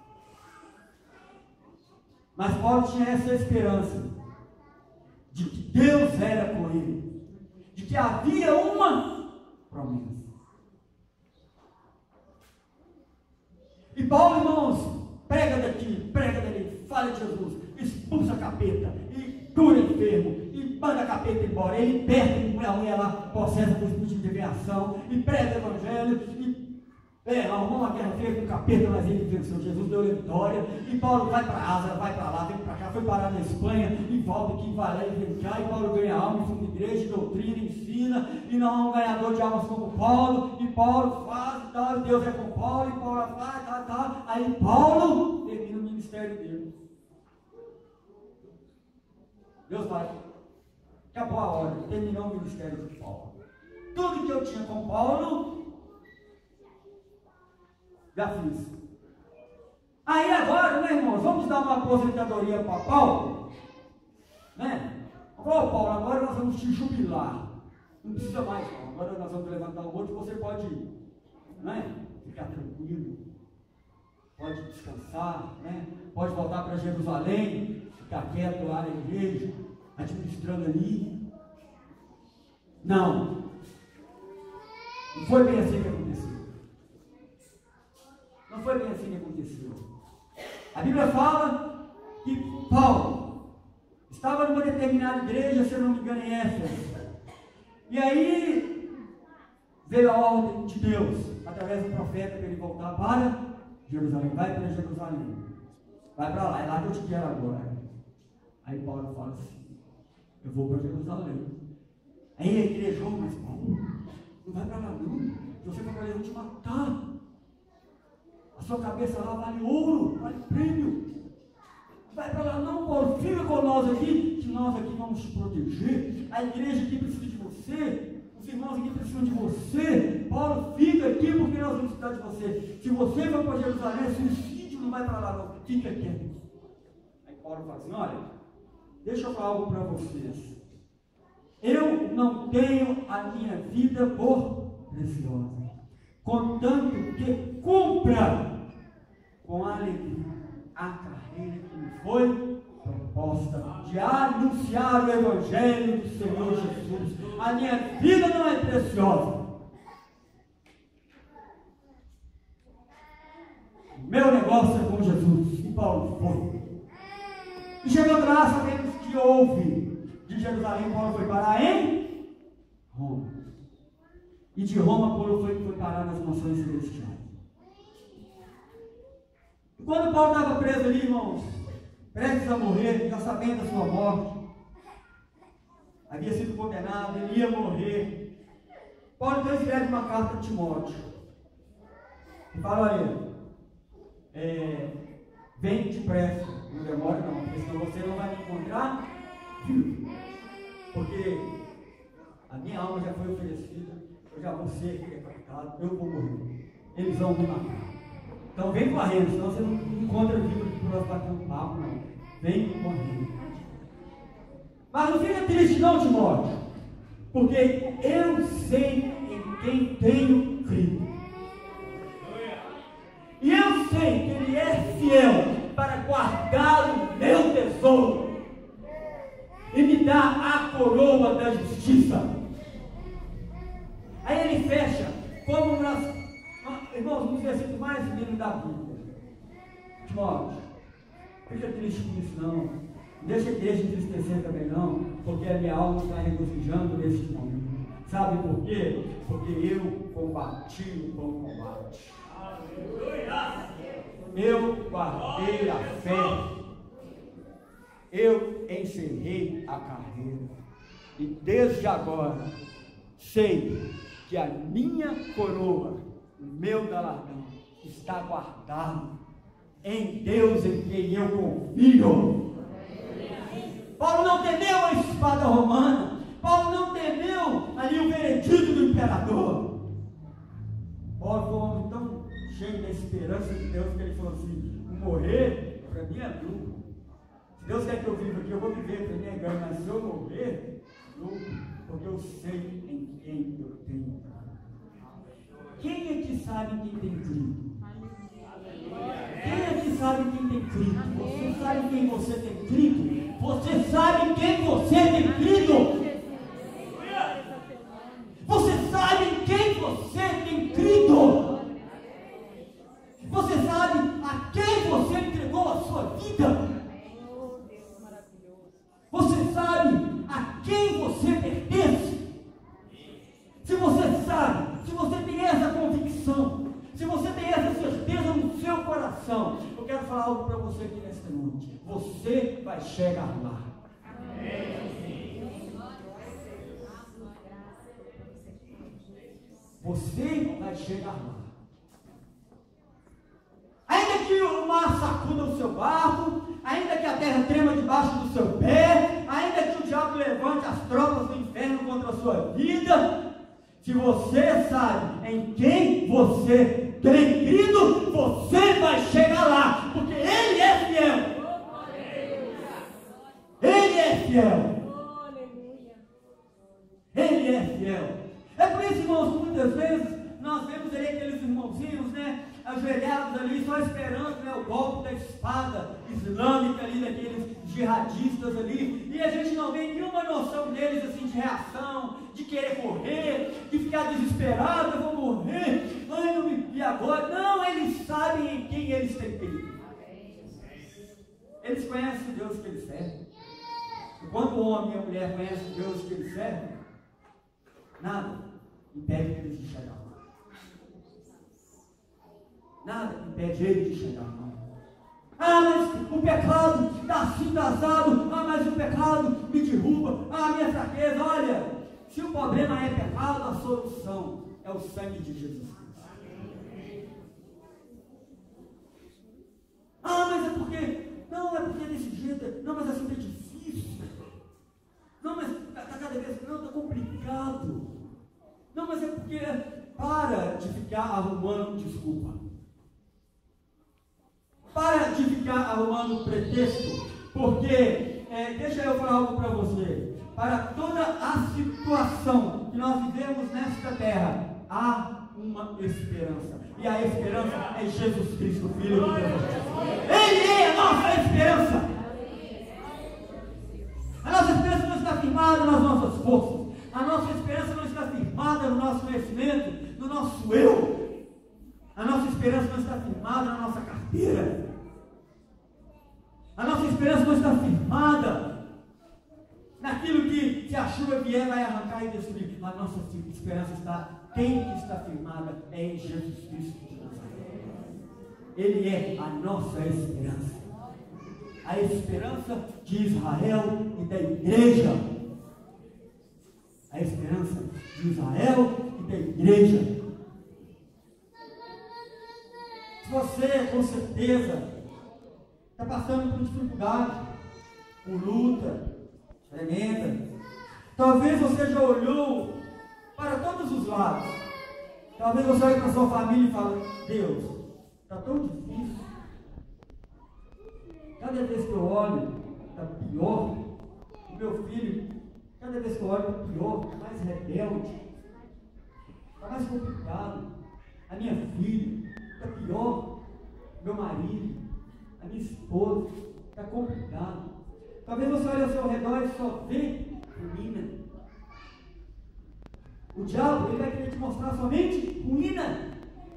Mas Paulo tinha essa esperança de que Deus era com ele, de que havia uma promessa. E Paulo, irmãos, prega daqui, prega dali, fala de Jesus, expulsa a capeta, e cura enfermo, e manda a capeta embora, ele liberta a mulher lá, possessa por espírito de deviação, e prega o Evangelho, e arrumou uma guerra feia com o capeta, mas ele venceu. Jesus deu vitória. E Paulo vai para a Ásia, vai para lá, vem para cá, foi parar na Espanha, e volta aqui, vai lá e vem cá. E Paulo ganha alma, funda igreja, doutrina, ensina. E não há um ganhador de almas como Paulo. E Paulo faz, e tal, Deus é com Paulo, e Paulo faz, tal. Aí Paulo termina o ministério dele. Deus vai. Acabou a hora, terminou o ministério de Paulo. Tudo que eu tinha com Paulo, já fiz. Aí agora, né, irmãos, vamos dar uma aposentadoria para Paulo, né? Ô Paulo, agora nós vamos te jubilar. Não precisa mais, não. Agora nós vamos levantar o outro, você pode, né, ficar tranquilo, pode descansar, né? Pode voltar para Jerusalém, ficar quieto lá na igreja, administrando ali. Não. Não foi bem assim que aconteceu. Não foi bem assim que aconteceu. A Bíblia fala que Paulo estava numa determinada igreja, se eu não me engano, em Éfeso. E aí veio a ordem de Deus, através do profeta, para ele voltar para Jerusalém. Vai para Jerusalém. Vai para lá, é lá que eu te quero agora. Aí Paulo fala assim: eu vou para Jerusalém. Aí a igreja, mas Paulo, não vai para lá não. Se você for para lá, eu vou te matar. A sua cabeça lá vale ouro, vale prêmio. Vai para lá não, Paulo, fica com nós aqui, que nós aqui vamos te proteger. A igreja aqui precisa de você, os irmãos aqui precisam de você. Paulo, fica aqui porque nós vamos precisar de você. Se você for para Jerusalém, é suicídio, não vai para lá não, fica quieto. Aí Paulo fala assim: olha, deixa eu falar algo para vocês. Eu não tenho a minha vida por preciosa, contanto que cumpra com alegria a carreira que me foi proposta de anunciar o Evangelho do Senhor Jesus. A minha vida não é preciosa. Meu negócio é com Jesus. E Paulo foi. E chegando lá, sabemos que houve de Jerusalém, Paulo foi parar em Roma. E de Roma, Paulo foi parar nas nações celestiais. E quando Paulo estava preso ali, irmãos, prestes a morrer, já sabendo da sua morte, havia sido condenado, ele ia morrer. Paulo então escreve uma carta a Timóteo. E fala: olha, vem depressa, não demora não, porque senão você não vai me encontrar vivo. Porque a minha alma já foi oferecida, eu já vou ser decapitado, eu vou morrer. Eles vão me matar. Então vem correndo, senão você não encontra vivo aqui para nós bater um papo, não. Vem correndo. Mas não fica triste não, Timóteo, porque eu sei em quem tenho crido. E eu sei que Ele é fiel para guardar o meu tesouro e me dar a coroa da justiça. Aí ele fecha, como irmãos, um dos versículos mais lindos da Bíblia. Timóteo, fica triste com isso não. Não deixa a igreja entristecer também não, porque a minha alma está regozijando neste momento. Sabe por quê? Porque eu combati o bom combate. Eu guardei a fé. Eu encerrei a carreira. E desde agora sei que a minha coroa, o meu galardão, está guardado em Deus em quem eu confio. Paulo não temeu a espada romana. Paulo não temeu ali o veredito do imperador. Paulo foi um homem tão cheio da esperança de Deus que ele falou assim: morrer para mim é lucro. Se Deus quer que eu viva aqui, eu vou viver, para mim é ganho. Mas se eu morrer, lucro, porque eu sei em quem eu tenho. Quem é que sabe quem tem crido? Quem é que sabe quem tem crido? Você sabe quem você tem crido? Você sabe quem você tem crido? Você sabe em quem você tem crido? Você sabe a quem você entregou a sua vida? Você sabe a quem você pertence? Se você sabe, se você tem essa convicção, se você tem essa certeza no seu coração, eu quero falar algo para você aqui nesta noite. Você vai chegar lá. Você vai chegar lá. Ainda que o mar sacuda o seu barco, ainda que a terra trema debaixo do seu pé, ainda que o diabo levante as tropas do inferno contra a sua vida, se você sabe em quem você tem crido, você vai chegar lá, porque Ele é fiel. Ele é fiel. Ele é fiel. É por isso, irmãos, muitas vezes nós vemos ali aqueles irmãozinhos, né, ajoelhados ali, só esperando, né, o golpe da espada islâmica ali, daqueles jihadistas ali, e a gente não vê nenhuma noção deles, assim, de reação, de querer correr, de ficar desesperado: eu vou morrer, ai, não me... e agora? Não, eles sabem em quem eles têm crido. Eles conhecem o Deus que eles servem. E quando o homem e a mulher conhecem o Deus que eles servem, nada impede eles de chegar lá. Nada impede ele de chegar lá. Ah, mas o pecado está assim, está assado. Ah, mas o pecado me derruba. Ah, minha fraqueza. Olha, se o problema é pecado, a solução é o sangue de Jesus Cristo. Ah, mas é porque... Não, é porque desse jeito... Não, mas assim é difícil. Não, mas está cada vez... Não, está complicado. Não, mas é porque... Para de ficar arrumando desculpa. Para de ficar arrumando pretexto. Porque, deixa eu falar algo para você. Para toda a situação que nós vivemos nesta terra, há uma esperança. E a esperança é Jesus Cristo, Filho de Deus. Ele é a nossa esperança. A nossa esperança não está firmada nas nossas forças. A nossa esperança não está firmada no nosso conhecimento, no nosso eu. A nossa esperança não está firmada na nossa carteira. A nossa esperança não está firmada naquilo que, se a chuva vier, vai arrancar e destruir. A nossa esperança está, quem está firmada é em Jesus Cristo de Nazaré. Ele é a nossa esperança. A esperança de Israel e da igreja. A esperança de Israel e da igreja. Se você, com certeza, está passando por dificuldade, por luta tremenda, talvez você já olhou para todos os lados. Talvez você olhe para a sua família e fale: Deus, está tão difícil. Cada vez que eu olho, está pior. O meu filho, cada vez que eu olho, está pior, está mais rebelde, está mais complicado. A minha filha, está pior. Meu marido, a minha esposa, está complicado. Talvez você olhe ao seu redor e só vê ruína. O diabo, ele vai querer te mostrar somente ruína.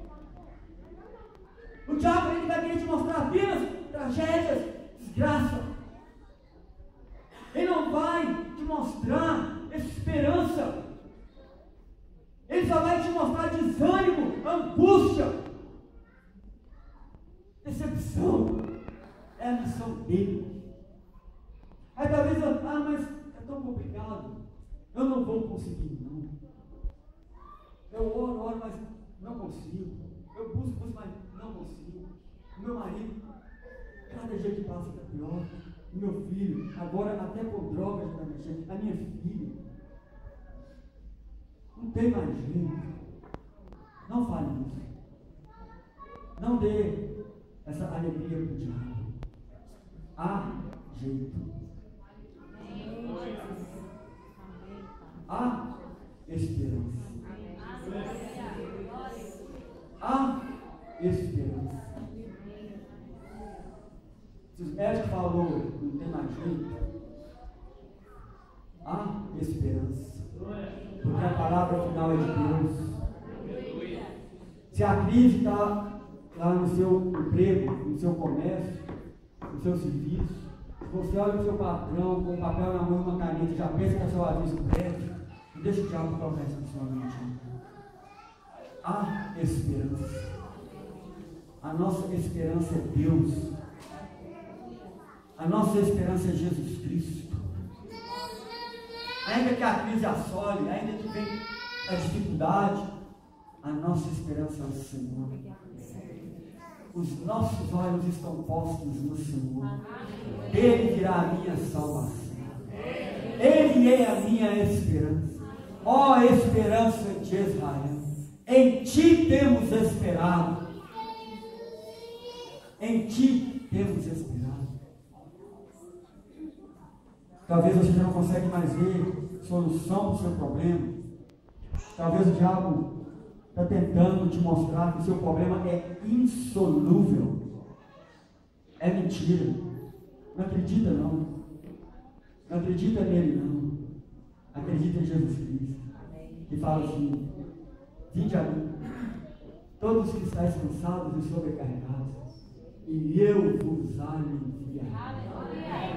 O diabo, ele vai querer te mostrar apenas tragédias, desgraça. Ele não vai te mostrar esperança. Ele só vai te mostrar desânimo, angústia, decepção. É a missão dele. Aí talvez mas é tão complicado, eu não vou conseguir não. Eu oro, mas não consigo. Eu busco, mas não consigo. O meu marido Cada dia que passa está pior. O meu filho, agora até com drogas está mexendo. A minha filha. Não tem mais jeito. Não fale isso. Não dê essa alegria para o diabo. Há jeito. Há esperança. Há esperança. Se os médicos falaram não tem mais jeito, há esperança. Porque a palavra final é de Deus. Se a crise está lá no seu emprego, no seu comércio, no seu serviço, se você olha o seu patrão com um papel na mão e uma caneta e já pensa que é seu aviso prévio, não deixa o diabo colocar isso na sua mente. Há esperança. A nossa esperança é Deus. A nossa esperança é Jesus Cristo. Ainda que a crise assole, ainda que venha a dificuldade, a nossa esperança é o Senhor. Os nossos olhos estão postos no Senhor. Ele virá a minha salvação. Ele é a minha esperança. Ó esperança de Israel, em Ti temos esperado. Em Ti temos esperado. Talvez você já não consegue mais ver solução para o seu problema. Talvez o diabo está tentando te mostrar que o seu problema é insolúvel. É mentira. Não acredita não. Não acredita nele não. Acredita em Jesus Cristo. Que fala assim: vinde a mim, todos que estáis cansados e sobrecarregados, e eu vos aliviarei.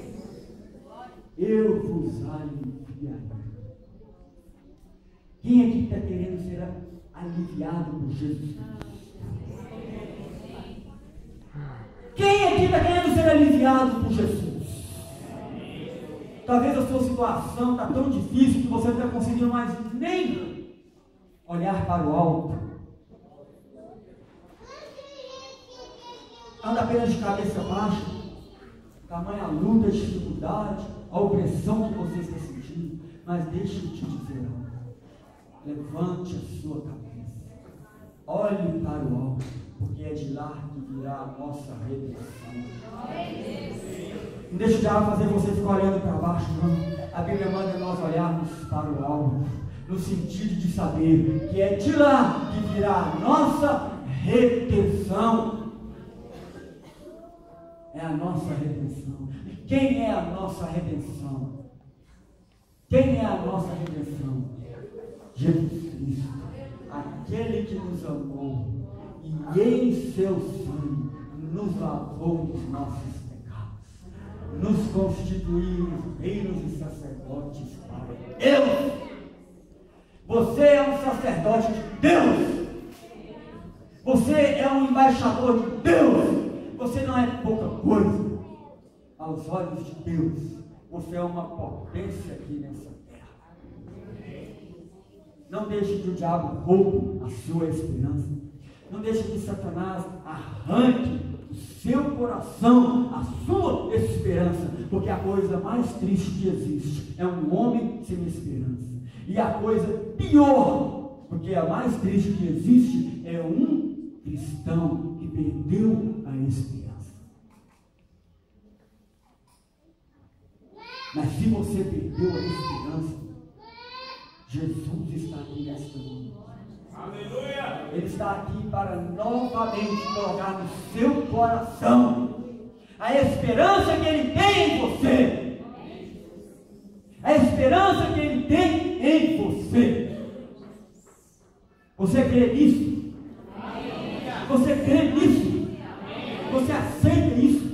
Eu vos aliviarei. Quem aqui está querendo ser aliviado por Jesus Cristo? Quem aqui está querendo ser aliviado por Jesus? Talvez a sua situação está tão difícil que você não está conseguindo mais nem olhar para o alto. Anda apenas de cabeça baixa. Tamanha luta, a dificuldade, a opressão que você está sentindo. Mas deixe eu te dizer algo. Levante a sua cabeça. Olhe para o alto, porque é de lá que virá a nossa redenção. Não deixe o diabo fazer você ficar olhando para baixo, não. A Bíblia manda nós olharmos para o alto, no sentido de saber que é de lá que virá a nossa redenção. É a nossa redenção. E quem é a nossa redenção? Quem é a nossa redenção? Jesus Cristo, aquele que nos amou e em seu sangue nos lavou dos nossos pecados, nos constituiu reinos e sacerdotes para Deus. Você é um sacerdote de Deus. Você é um embaixador de Deus. Você não é pouca coisa aos olhos de Deus. Você é uma potência aqui nessa terra. Não deixe que o diabo roube a sua esperança. Não deixe que Satanás arranque do seu coração a sua esperança. Porque a coisa mais triste que existe é um homem sem esperança. E a coisa pior, porque a mais triste que existe, é um cristão que perdeu a esperança. Mas se você perdeu a esperança, Jesus está aqui nesta noite. Aleluia! Ele está aqui para novamente colocar no seu coração a esperança que Ele tem em você. A esperança que Ele tem em você. Você crê nisso? Você crê nisso? Você aceita isso?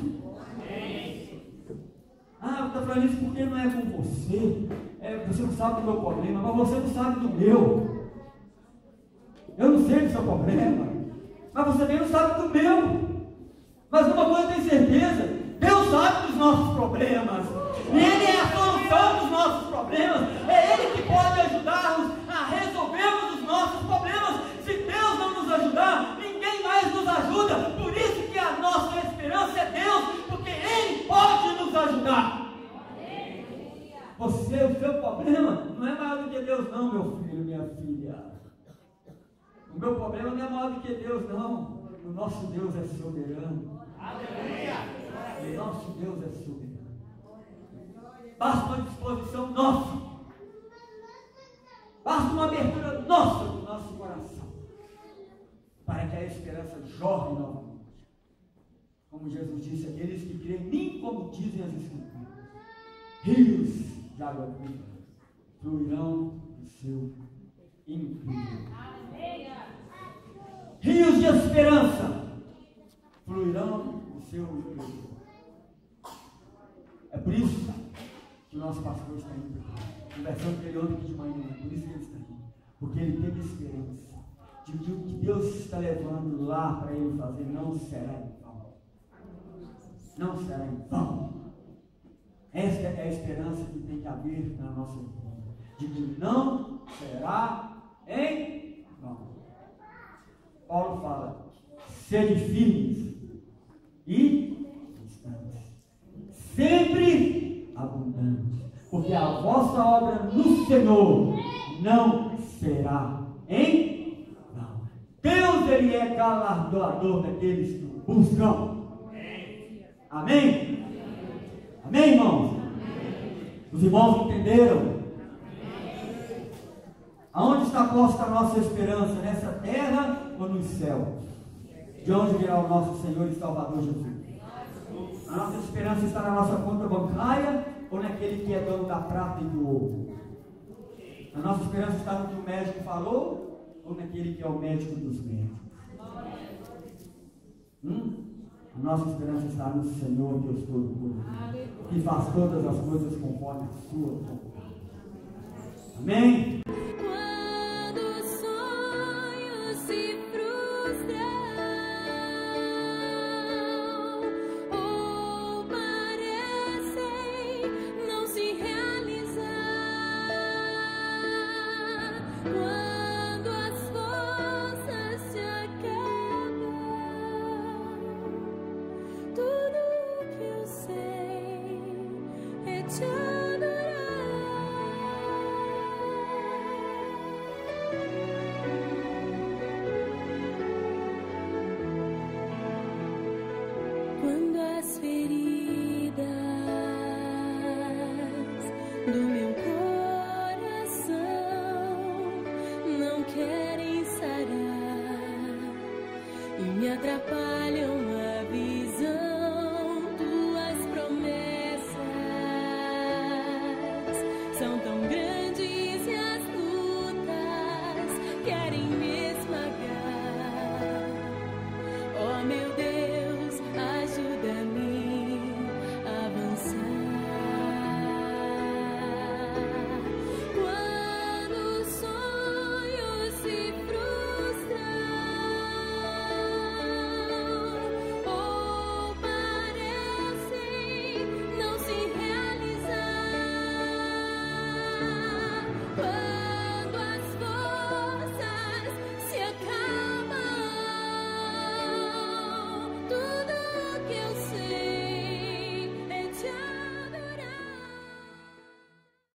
Ah, está falando isso porque não é com você. Você não sabe do meu problema, mas você não sabe do meu. Eu não sei do seu problema, mas você também não sabe do meu. Mas uma coisa eu tenho certeza: Deus sabe dos nossos problemas. E Ele é a solução dos nossos problemas. É Ele que pode ajudar-nos a resolvermos os nossos problemas. Se Deus não nos ajudar, ninguém mais nos ajuda. Por isso que a nossa esperança é Deus. ajudar. Você, o seu problema não é maior do que Deus, não, meu filho, minha filha. O meu problema não é maior do que Deus, não. O nosso Deus é soberano. O nosso Deus é soberano. Basta uma disposição nossa. Basta uma abertura nossa do nosso coração, para que a esperança jorre novamente. Como Jesus disse, aqueles que creem em mim, como dizem as Escrituras, rios de água viva fluirão do seu interior. Rios de esperança fluirão do seu interior. É por isso que o nosso pastor está indo. Conversando com ele ontem aqui de manhã, por isso que ele está indo. Porque ele teve esperança de que o que Deus está levando lá para ele fazer não será em vão. Não será em vão. Esta é a esperança que tem que haver na nossa vida. De que não será em vão. Paulo fala, sede firmes e constantes, sempre abundantes, porque a vossa obra no Senhor não será em vão. Deus, Ele é galardoador daqueles que o buscam. Amém? Amém, irmãos? Os irmãos entenderam? Aonde está posta a nossa esperança? Nessa terra ou nos céus? De onde virá o nosso Senhor e Salvador Jesus? A nossa esperança está na nossa conta bancária ou naquele que é dono da prata e do ouro? A nossa esperança está no que o médico falou ou naquele que é o médico dos médicos? A nossa esperança está no Senhor Deus Todo-Poderoso, que faz todas as coisas conforme a sua vontade. Amém?